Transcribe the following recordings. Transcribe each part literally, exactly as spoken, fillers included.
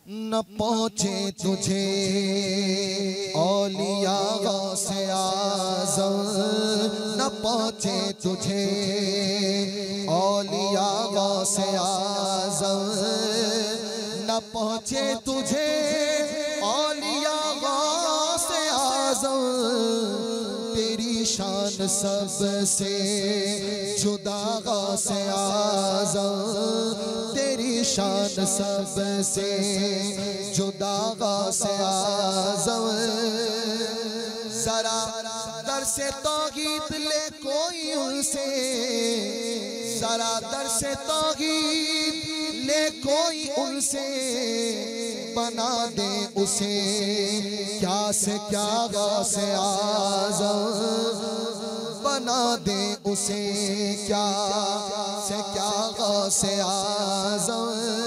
نہ پہنچے تجھے اولیاء غوث اعظم، نہ پہنچے تجھے اولیاء غوث اعظم، نہ پہنچے تجھے اولیاء غوث اعظم، تیری شان سب سے جدا غوث اعظم، تیری شان سب سے جدا غوث اعظم، ذرا در سے توحید لے کوئی ان سے، ذرا در سے توحید لے کوئی ان سے، بنا دے اسے کیا سے کیا غوث اعظم، بنا دے اسے کیا سے کیا غوث اعظم،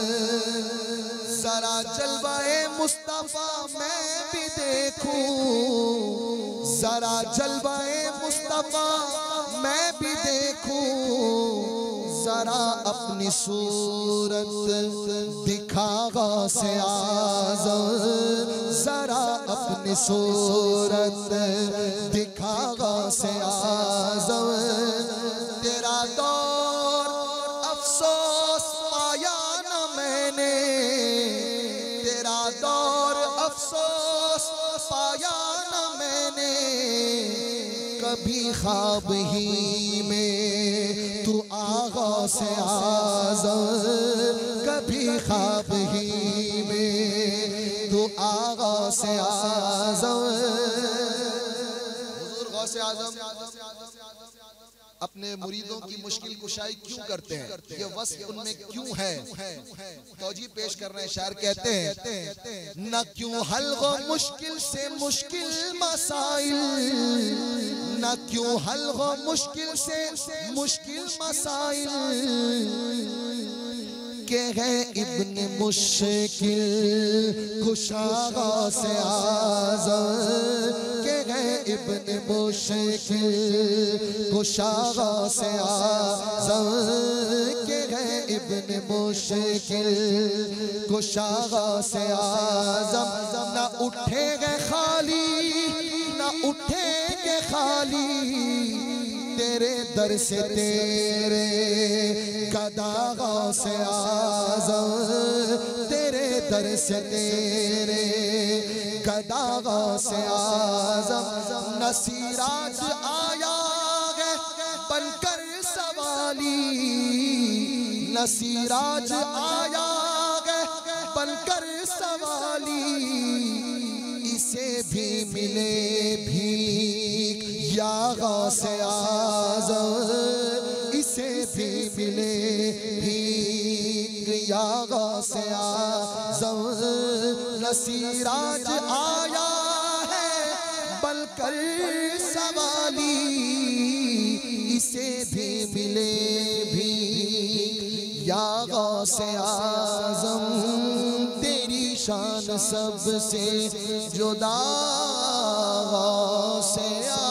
ذرا جلوہ مصطفیٰ میں بھی دیکھوں، ذرا جلوہ مصطفیٰ میں بھی دیکھوں، ذرا اپنی صورت دکھا غوث اعظم، ذرا اپنی صورت دکھا غوث اعظم، تیرا دور افسوس پایا نہ میں نے، تیرا دور افسوس پایا نہ میں نے، کبھی خواب ہی میں تو آ غوث اعظم، کبھی خواب ہی میں تو آ غوث اعظم، حضور غوث اعظم اپنے مریدوں کی مشکل کشائی کیوں کرتے ہیں؟ یہ وصف ان میں کیوں ہے؟ توجیہ پیش کر رہے ہیں، شاعر کہتے ہیں نہ کیوں حل و مشکل سے مشکل مسائل، نہ کیوں حل و مشکل سے مشکل مسائل، کہ ہے ابن مشکل کشا غوث اعظم، کہ ہے ابن مشکل کشا غوث اعظم، کہ ہے ابن مشکل کشا غوث اعظم، نہ اٹھے گے خالی نہ اٹھے گے خالی، تیرے در سے تیرے گدا غوث اعظم، تیرے در سے تیرے گدا غوث اعظم، نہ سراج آیا ہے بن کر سوالی، نہ سراج آیا ہے بن کر سوالی، اسے بھی ملے بھیک یا غوث اعظم، اسے بھی ملے بھیک یا غوث اعظم، نہ سراج آیا ہے بن کر سوالی، اسے بھی ملے بھیک یا غوث اعظم، تیری شان سب سے جدا غوث اعظم۔